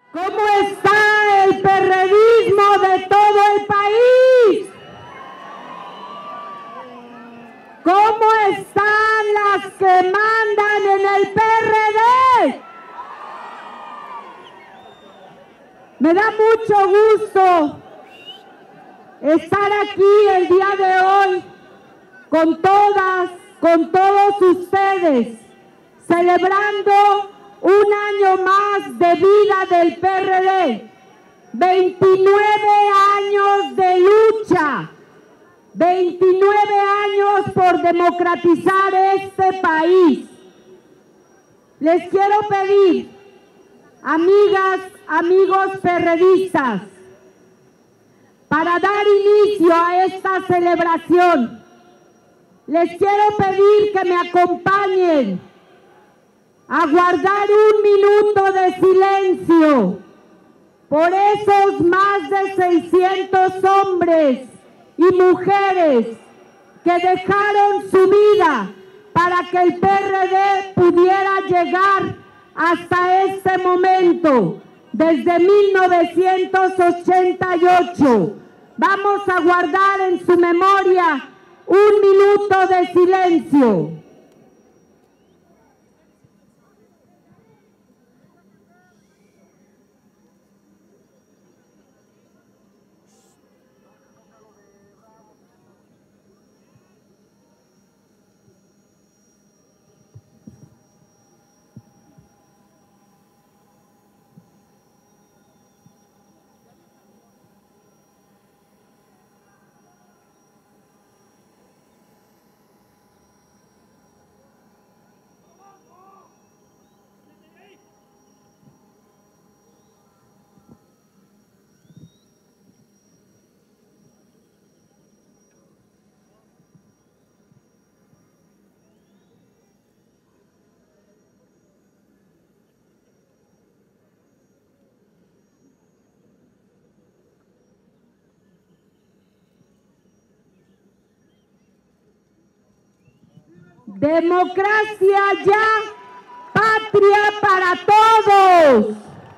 ¿Cómo está el perredismo de todo el país? ¿Cómo están las que mandan en el PRD? Me da mucho gusto estar aquí el día de hoy con todas, con todos ustedes, celebrando un año más de vida del PRD, 29 años de lucha, 29 años por democratizar este país. Les quiero pedir, amigas, amigos perredistas, para dar inicio a esta celebración, les quiero pedir que me acompañen a guardar un minuto de silencio por esos más de 600 hombres y mujeres que dejaron su vida para que el PRD pudiera llegar hasta este momento, desde 1988. Vamos a guardar en su memoria un minuto de silencio. Democracia ya, patria para todos.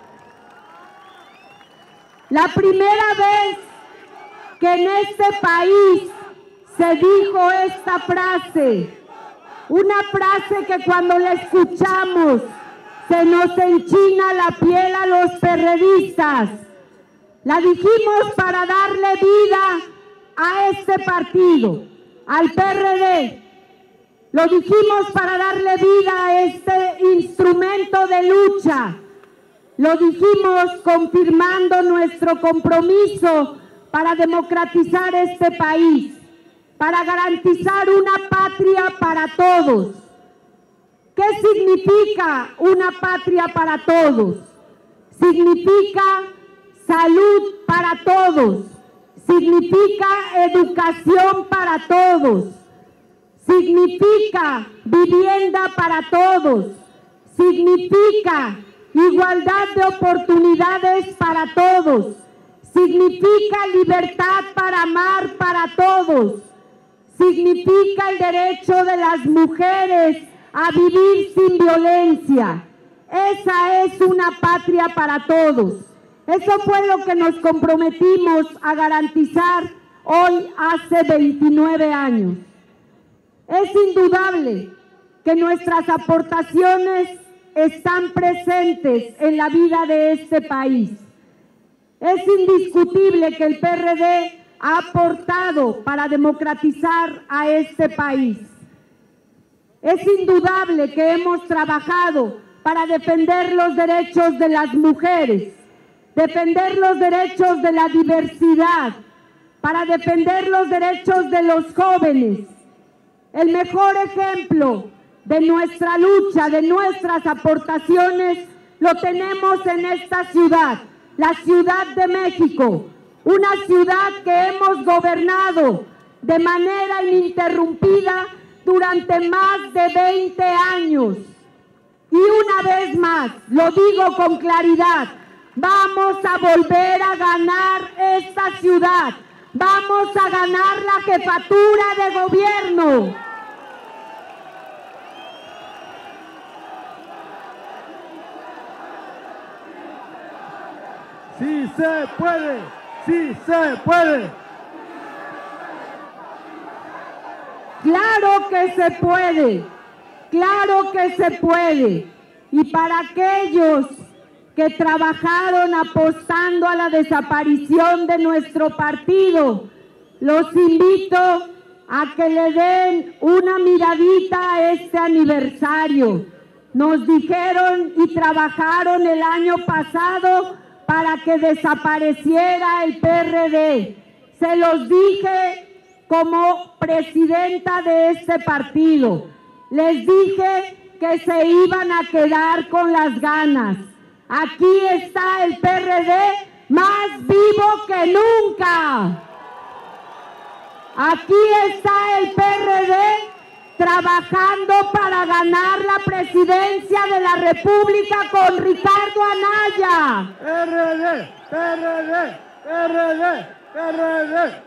La primera vez que en este país se dijo esta frase, una frase que cuando la escuchamos se nos enchina la piel a los perredistas. La dijimos para darle vida a este partido, al PRD. Lo dijimos para darle vida a este instrumento de lucha. Lo dijimos confirmando nuestro compromiso para democratizar este país, para garantizar una patria para todos. ¿Qué significa una patria para todos? Significa salud para todos, significa educación para todos, significa vivienda para todos, significa igualdad de oportunidades para todos, significa libertad para amar para todos, significa el derecho de las mujeres a vivir sin violencia. Esa es una patria para todos. Eso fue lo que nos comprometimos a garantizar hoy hace 29 años. Es indudable que nuestras aportaciones están presentes en la vida de este país. Es indiscutible que el PRD ha aportado para democratizar a este país. Es indudable que hemos trabajado para defender los derechos de las mujeres, defender los derechos de la diversidad, para defender los derechos de los jóvenes. El mejor ejemplo de nuestra lucha, de nuestras aportaciones, lo tenemos en esta ciudad, la Ciudad de México, una ciudad que hemos gobernado de manera ininterrumpida durante más de 20 años. Y una vez más, lo digo con claridad, vamos a volver a ganar esta ciudad. Vamos a ganar la jefatura de gobierno. Sí se puede, sí se puede. Claro que se puede, claro que se puede. Y para aquellos que trabajaron apostando a la desaparición de nuestro partido, los invito a que le den una miradita a este aniversario. Nos dijeron y trabajaron el año pasado para que desapareciera el PRD. Se los dije como presidenta de este partido. Les dije que se iban a quedar con las ganas. Aquí está el PRD más vivo que nunca. Aquí está el PRD trabajando para ganar la presidencia de la República con Ricardo Anaya. PRD, PRD, PRD, PRD.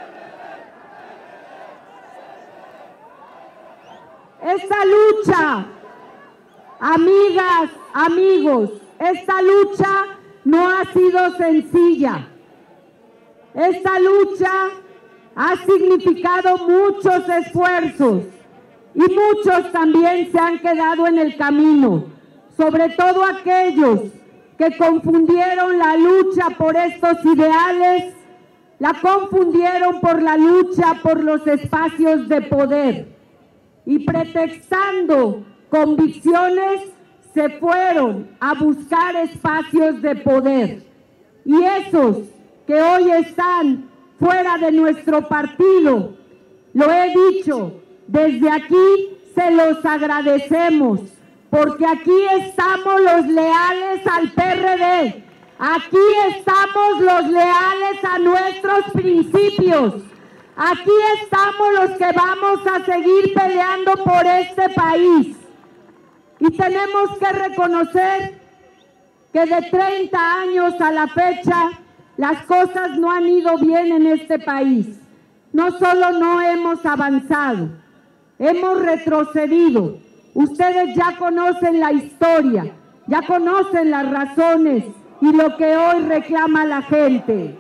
Esta lucha, amigas, amigos, esta lucha no ha sido sencilla. Esta lucha ha significado muchos esfuerzos y muchos también se han quedado en el camino, sobre todo aquellos que confundieron la lucha por estos ideales, la confundieron por la lucha por los espacios de poder y pretextando convicciones se fueron a buscar espacios de poder. Y esos que hoy están fuera de nuestro partido, lo he dicho, desde aquí se los agradecemos, porque aquí estamos los leales al PRD, aquí estamos los leales a nuestros principios, aquí estamos los que vamos a seguir peleando por este país. Y tenemos que reconocer que de 30 años a la fecha, las cosas no han ido bien en este país. No solo no hemos avanzado, hemos retrocedido. Ustedes ya conocen la historia, ya conocen las razones y lo que hoy reclama la gente.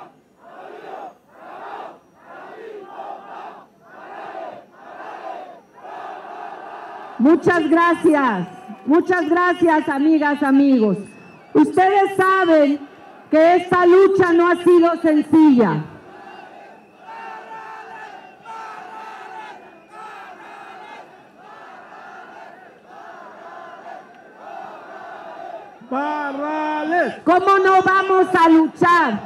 Muchas gracias, amigas, amigos. Ustedes saben que esta lucha no ha sido sencilla. Barrales. ¿Cómo no vamos a luchar?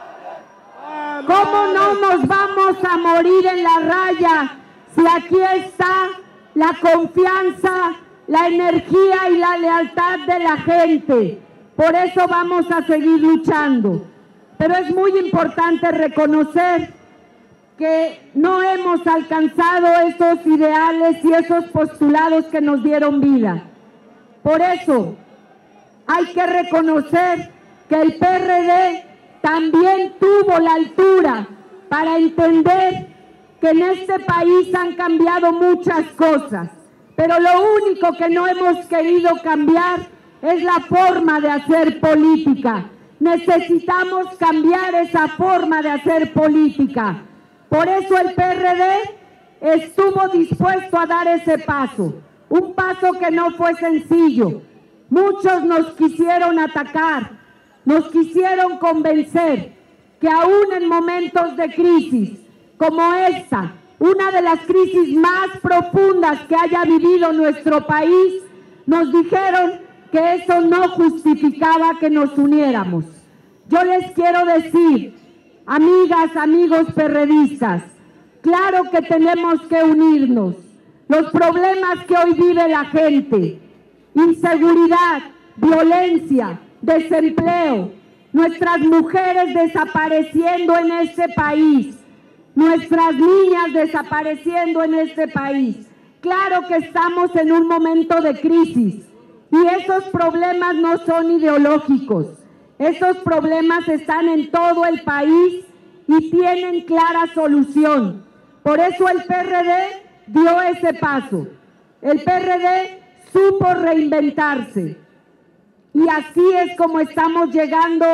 ¿Cómo no nos vamos a morir en la raya si aquí está la confianza, la energía y la lealtad de la gente? Por eso vamos a seguir luchando. Pero es muy importante reconocer que no hemos alcanzado esos ideales y esos postulados que nos dieron vida. Por eso hay que reconocer que el PRD también tuvo la altura para entender que en este país han cambiado muchas cosas, pero lo único que no hemos querido cambiar es la forma de hacer política. Necesitamos cambiar esa forma de hacer política. Por eso el PRD estuvo dispuesto a dar ese paso, un paso que no fue sencillo. Muchos nos quisieron atacar, nos quisieron convencer que aún en momentos de crisis como esta, una de las crisis más profundas que haya vivido nuestro país, nos dijeron que eso no justificaba que nos uniéramos. Yo les quiero decir, amigas, amigos perredistas, claro que tenemos que unirnos. Los problemas que hoy vive la gente, inseguridad, violencia, desempleo, nuestras mujeres desapareciendo en este país, nuestras niñas desapareciendo en este país. Claro que estamos en un momento de crisis y esos problemas no son ideológicos. Esos problemas están en todo el país y tienen clara solución. Por eso el PRD dio ese paso. El PRD supo reinventarse. Y así es como estamos llegando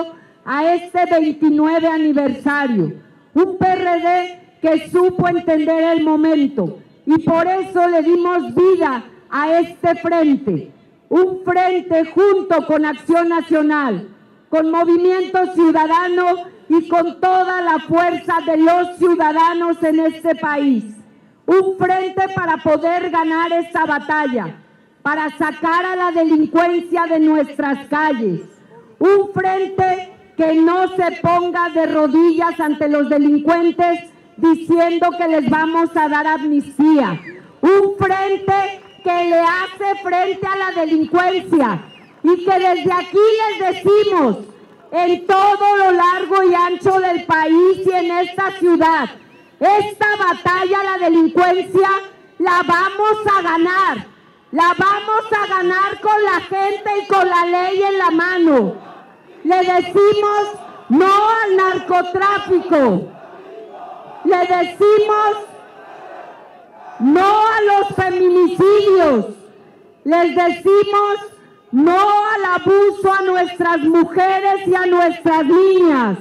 a este 29 aniversario. Un PRD que supo entender el momento y por eso le dimos vida a este frente. Un frente junto con Acción Nacional, con Movimiento Ciudadano y con toda la fuerza de los ciudadanos en este país. Un frente para poder ganar esta batalla, para sacar a la delincuencia de nuestras calles. Un frente que no se ponga de rodillas ante los delincuentes diciendo que les vamos a dar amnistía. Un frente que le hace frente a la delincuencia y que desde aquí les decimos en todo lo largo y ancho del país y en esta ciudad, esta batalla a la delincuencia la vamos a ganar. La vamos a ganar con la gente y con la ley en la mano. Le decimos no al narcotráfico. Le decimos no a los feminicidios. Les decimos no al abuso a nuestras mujeres y a nuestras niñas.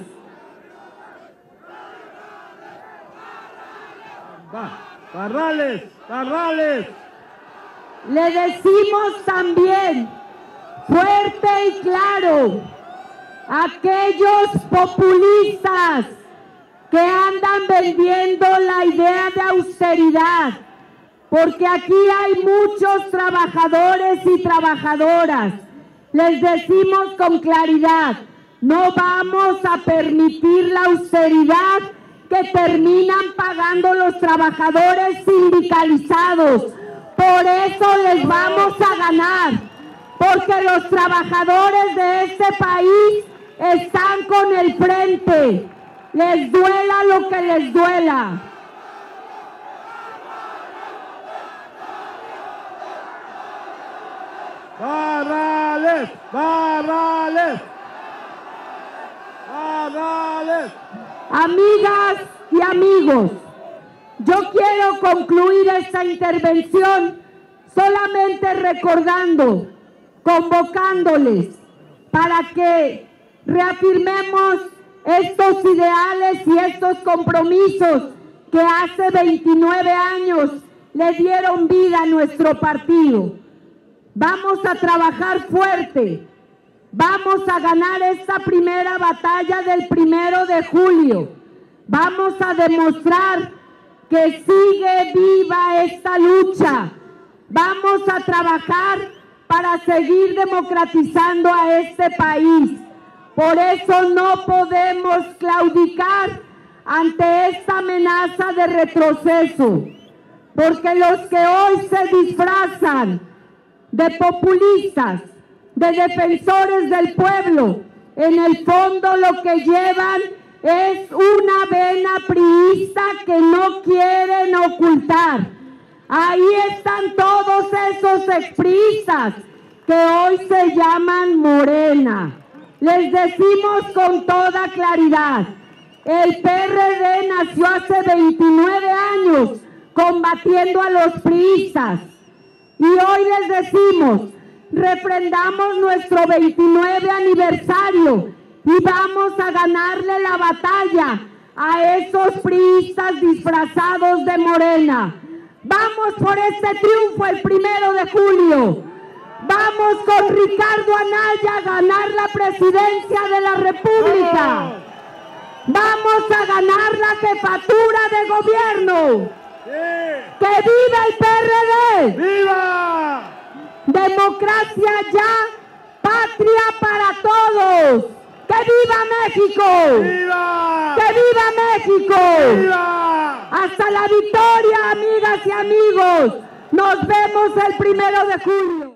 Parrales, parrales. Le decimos también fuerte y claro a aquellos populistas que andan vendiendo la idea de austeridad, porque aquí hay muchos trabajadores y trabajadoras. Les decimos con claridad, no vamos a permitir la austeridad que terminan pagando los trabajadores sindicalizados. Por eso les vamos a ganar, porque los trabajadores de este país están con el frente, les duela lo que les duela. Parrales, parrales, parrales. Amigas y amigos, yo quiero concluir esta intervención solamente recordando, convocándoles para que reafirmemos estos ideales y estos compromisos que hace 29 años le dieron vida a nuestro partido. Vamos a trabajar fuerte, vamos a ganar esta primera batalla del 1 de julio, vamos a demostrar que sigue viva esta lucha. Vamos a trabajar para seguir democratizando a este país. Por eso no podemos claudicar ante esta amenaza de retroceso, porque los que hoy se disfrazan de populistas, de defensores del pueblo, en el fondo lo que llevan es una vena priista que no quieren ocultar. Ahí están todos esos expriistas que hoy se llaman Morena. Les decimos con toda claridad, el PRD nació hace 29 años combatiendo a los priistas. Y hoy les decimos, refrendamos nuestro 29 aniversario y vamos a ganarle la batalla a esos priistas disfrazados de Morena. Vamos por este triunfo el 1 de julio. Vamos con Ricardo Anaya a ganar la presidencia de la República. Vamos a ganar la jefatura de gobierno. ¡Que viva el PRD! ¡Viva! Democracia ya, patria para todos. ¡Que viva México! ¡Viva! ¡Que viva México! ¡Viva! Hasta la victoria, amigas y amigos. Nos vemos el 1 de julio.